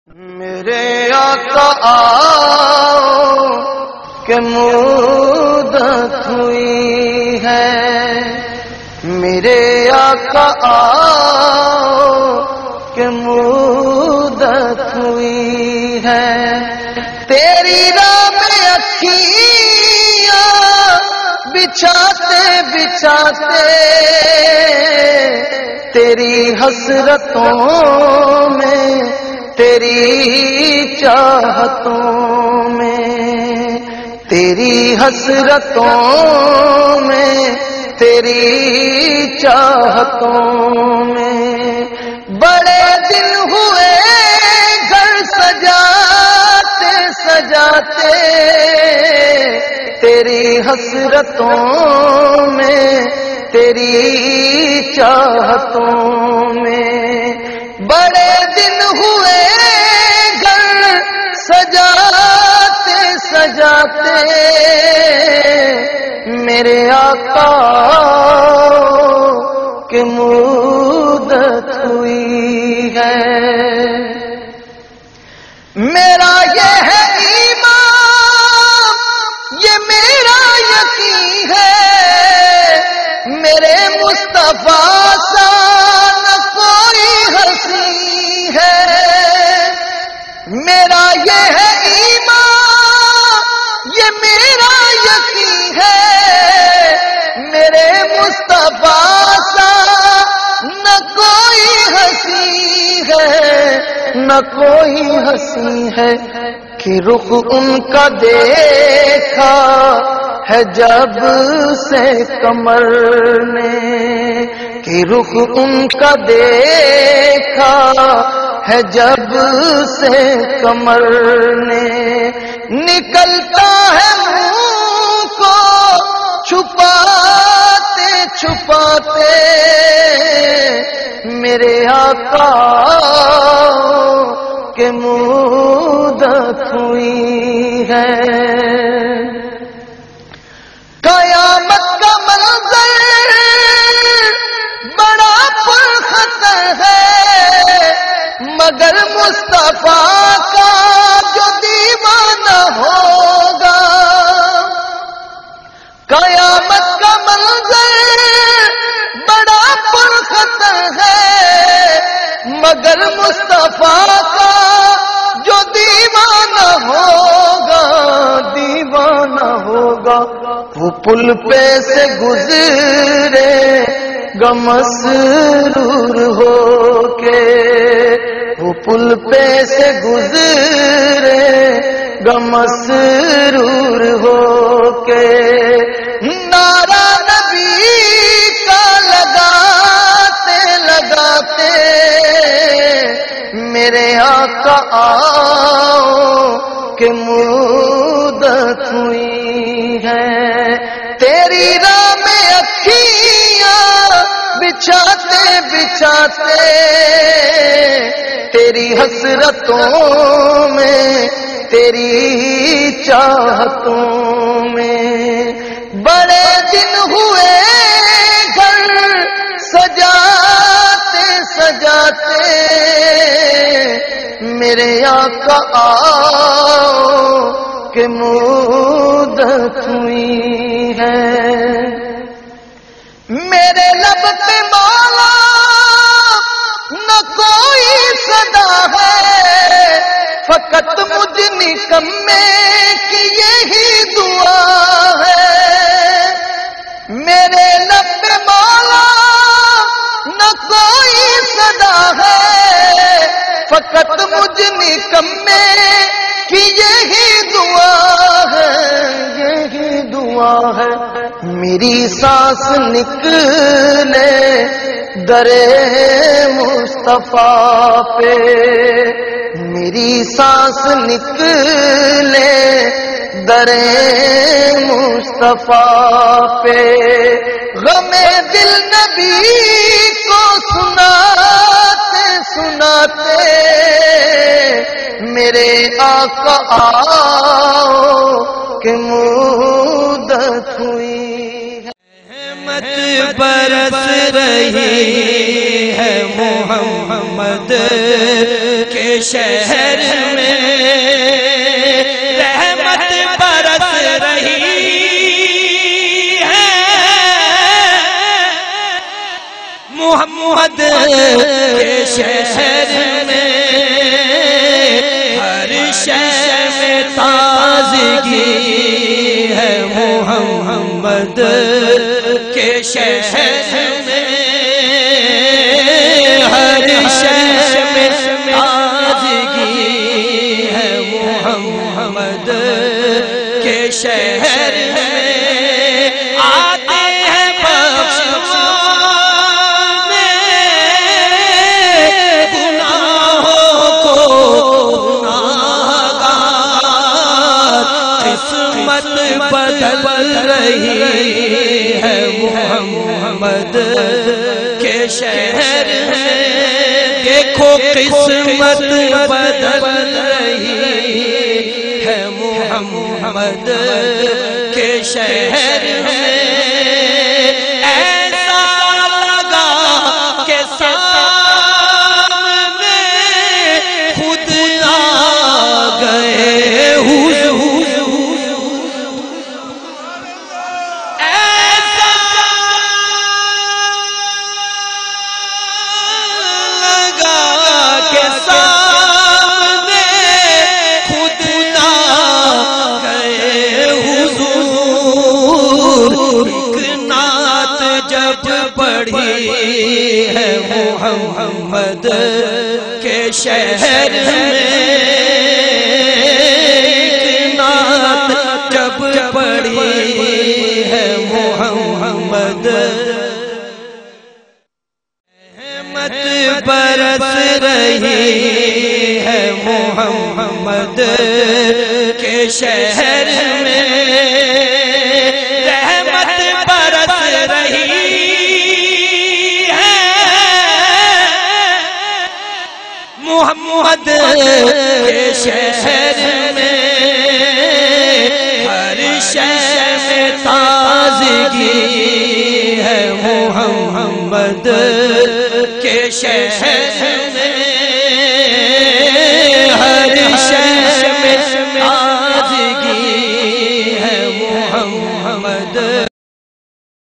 میرے آقا آؤ کہ مدت ہوئی ہے، میرے آقا آؤ کہ مدت ہوئی ہے، تیری راہ میں اکھیاں بچھاتے بچھاتے تیری حسرتوں میں، تیری چاہتوں میں، تیری حسرتوں میں، تیری چاہتوں میں، بڑے دن ہوئے گھر سجاتے سجاتے تیری حسرتوں میں، تیری چاہتوں میں، بڑے دن ہوئے گھر سجاتے سجاتے میرے آقا کی مدت ہوئی ہے، میرا یہ ہے ایمان، یہ میرا یقین ہے، میرے مصطفیٰ سا نہ کوئی ہنسی ہے، میرا یہ ہے ایمان، یہ میرا یقین ہے، میرے مصطفیٰ سا نہ کوئی ہنسی ہے، نہ کوئی ہنسی ہے، کہ رخ ان کا دیکھا ہے جب سے قمر نے، کہ رخ ان کا دیکھا ہے جب سے قمر نے، نکلتا ہے منہ کو چھپاتے چھپاتے میرے آقا کہ مدت ہوئی ہے، قیامت کا منظر بڑا پرخطر ہے، مگر مصطفیٰ کا جو دیوانہ ہوگا، قیامت کا منظر بڑا پرخطر ہے، مگر مصطفیٰ کا جو دیوانہ ہوگا، دیوانہ ہوگا، وہ پل پہ سے گزرے گا مسرور ہو کے، وہ پل پہ سے گزرے گا مسرور ہو کے، نعرہ نبی کا لگاتے لگاتے میرے آقا آؤ کہ مدت ہوئی ہے، تیری راہ میں اکھیاں بچھاتے بچھاتے تیری حسرتوں میں، تیری چاہتوں میں، بڑے دن ہوئے گھر سجاتے سجاتے میرے آقا آؤ کہ مدت ہوئی ہے، میرے لب پہ مولا نہ کوئی صدا ہے، فقط مجھ نکمے کی یہی دعا ہے، میرے لب پہ مولا نہ کوئی صدا ہے، فقط مجھ نکمے کی یہی دعا ہے، یہی دعا ہے، میری سانس نکلے درے مصطفیٰ پہ، میری سانس نکلے درے مصطفیٰ پہ، غم دل نبی کو سناتے سناتے میرے آقا آؤ کہ مدت ہوئی ہے، رحمت برس رہی ہے محمد کے شہر میں رحمت برس رہی ہے، محمد کے شہر میں ہر شے میں تازگی ہے، محمد کے شہر میں ہر شے میں تازگی ہے، محمد کے شہر میں آتے ہیں بخشوانے گناہوں کو گناہگار، قسمت بدل رہی ہے، محمد کے شہر میں دیکھو قسمت بدل رہی ہے، محمد کے شہر میں ایسا لگا کہ سامنے خود آ گئے حضور، ایسا لگا کہ سامنے خود آ گئے حضور، ایک نعت جب پڑھی ہے محمد کے شہر میں، ایک نعت جب پڑھی ہے محمد، رحمت برس رہی ہے، محمد کے شہر میں رحمت برس رہی ہے، محمد کے شہر میں ہر شے میں تازگی ہے، محمد کے شہر